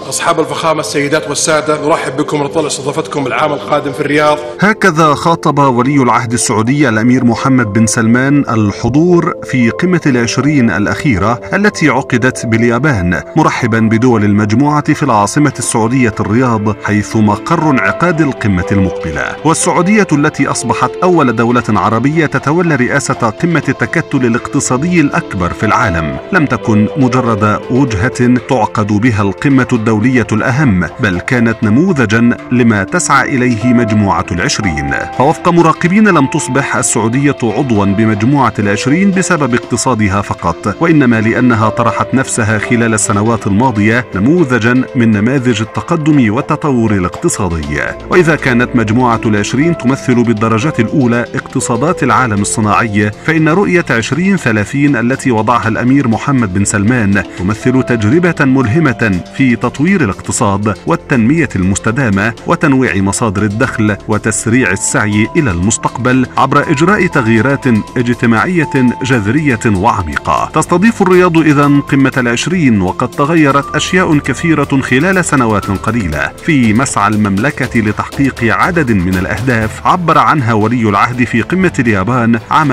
أصحاب الفخامة السيدات والسادة، نرحب بكم ونطلع استضافتكم العام القادم في الرياض. هكذا خاطب ولي العهد السعودي الأمير محمد بن سلمان الحضور في قمة العشرين الأخيرة التي عقدت باليابان، مرحبا بدول المجموعة في العاصمة السعودية الرياض حيث مقر انعقاد القمة المقبلة. والسعودية التي أصبحت أول دولة عربية تتولى رئاسة قمة التكتل الاقتصادي الأكبر في العالم لم تكن مجرد وجهة تعقد بها القمة الدولية الأهم، بل كانت نموذجا لما تسعى إليه مجموعة العشرين. فوفق مراقبين لم تصبح السعودية عضوا بمجموعة العشرين بسبب اقتصادها فقط، وإنما لأنها طرحت نفسها خلال السنوات الماضية نموذجا من نماذج التقدم والتطور الاقتصادي. وإذا كانت مجموعة العشرين تمثل بالدرجة الأولى اقتصادات العالم الصناعي، فإن رؤية 2030 التي وضعها الأمير محمد بن سلمان تمثل تجربة ملهمة في تطوير الاقتصاد والتنمية المستدامة وتنويع مصادر الدخل وتسريع السعي إلى المستقبل عبر إجراء تغييرات اجتماعية جذرية وعميقة. تستضيف الرياض إذن قمة العشرين، وقد تغيرت أشياء كثيرة خلال سنوات قليلة في مسعى المملكة لتحقيق عدد من الأهداف عبر عنها ولي العهد في قمة اليابان عام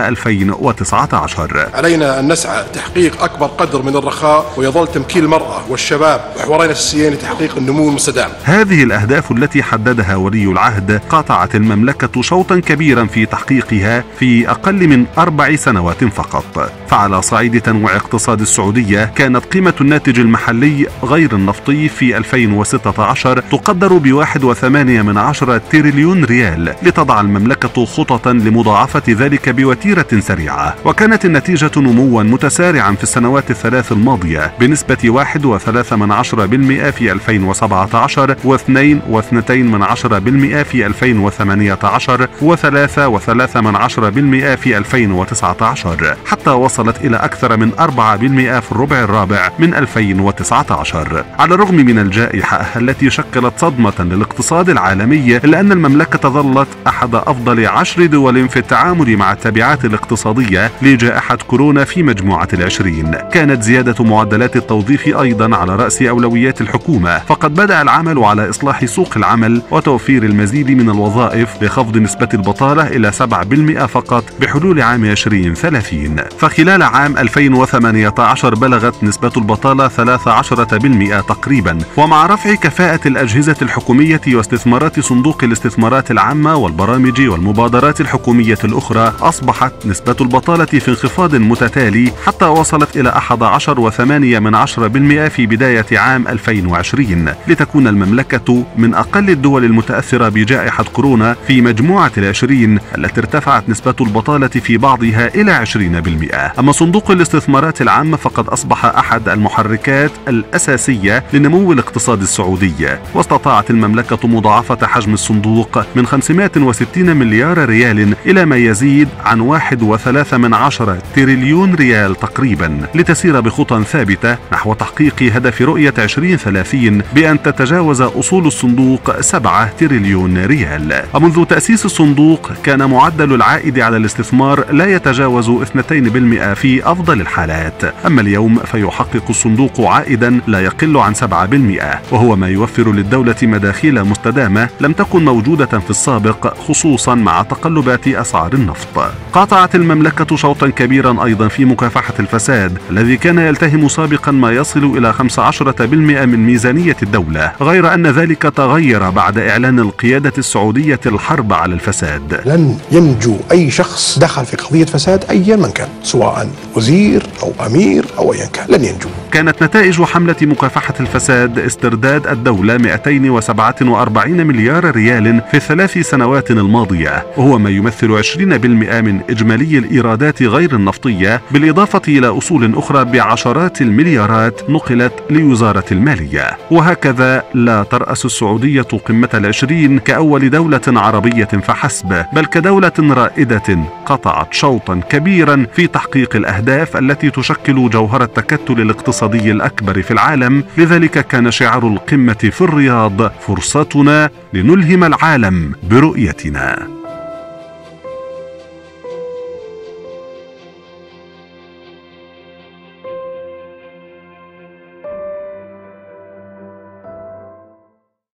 2019. علينا أن نسعى لتحقيق أكبر قدر من الرخاء، ويظل تمكين المرأة والشباب محورين أساسيين لتحقيق النمو المستدام. هذه الأهداف التي حددها ولي العهد قاطعت المملكة شوطا كبيرا في تحقيقها في أقل من 4 سنوات فقط. فعلى صعيد تنويع اقتصاد السعودية، كانت قيمة الناتج المحلي غير النفطي في 2016 تقدر ب1.8 تريليون ريال، لتضع المملكة خططا لمضاعفة ذلك بوتيرة سريعة. وكانت النتيجة نموا متسارعا في السنوات الثلاث الماضية بنسبة 1.3% في 2017 و2.2% في 2018 و3.3% في 2019، حتى وصلت إلى أكثر من 4% في الربع الرابع من 2019. على الرغم من الجائحة التي شكلت صدمة للاقتصاد العالمي، إلا أن المملكة ظلت أحد أفضل 10 دول في التعامل مع التبعات الاقتصادية لجائحة كورونا في مجموعة العشرين. كانت زيادة معدلات التوظيف أيضا على رأس أولويات الحكومة، فقد بدأ العمل على إصلاح سوق العمل وتوفير المزيد من الوظائف لخفض نسبة البطالة إلى 7% فقط بحلول عام 2030. فخلال عام 2018 بلغت نسبة البطالة 13% تقريبا. ومع رفع كفاءة الأجهزة الحكومية واستثمارات صندوق الاستثمارات العامة والبرامج والمبادرات الحكومية الأخرى، أصبحت نسبة البطالة في انخفاض متتالي حتى وصلت إلى 11.8% في بداية عام 2020، لتكون المملكة من أقل الدول المتأثرة بجائحة كورونا في مجموعة العشرين التي ارتفعت نسبة البطالة في بعضها إلى 20%. أما صندوق الاستثمارات العامة فقد أصبح أحد المحركات الأساسية لنمو الاقتصاد السعودي، واستطاعت المملكة مضاعفة حجم الصندوق من 560 مليار ريال إلى ما يزيد عن 1.3 تريليون ريال تقريبا، لتسير بخطى ثابتة نحو تحقيق هدف رؤية 2030 بأن تتجاوز أصول الصندوق 7 تريليون ريال. ومنذ تأسيس الصندوق كان معدل العائد على الاستثمار لا يتجاوز 2% في أفضل الحالات، أما اليوم فيحقق الصندوق عائدا لا يقل عن 7%، وهو ما يوفر للدولة مداخيل مستدامة لم تكن موجودة في السابق، خصوصا مع تقلبات أسعار النفط. قاطعت المملكة شوطا كبيرا أيضا في مكافحة الفساد الذي كان يلتهم سابقا ما يصل إلى 15% من ميزانية الدولة، غير أن ذلك تغير بعد إعلان القيادة السعودية الحرب على الفساد. لن ينجو أي شخص دخل في قضية فساد أيا من كان، سواء وزير أو أمير أو أيا كان، لن ينجو. كانت نتائج حملة مكافحة الفساد استرداد الدولة 247 مليار ريال في ال3 سنوات الماضية، وهو ما يمثل 20% من إجمالي الإيرادات غير النفطية، بالإضافة إلى أصول أخرى بعشرات المليارات نقلت لوزارة المالية. وهكذا لا ترأس السعودية قمة العشرين كأول دولة عربية فحسب، بل كدولة رائدة قطعت شوطا كبيرا في تحقيق الأهداف التي تشكل جوهر التكتل الاقتصادي الأكبر في العالم. لذلك كان شعار القمة في الرياض: فرصتنا لنلهم العالم برؤيتنا.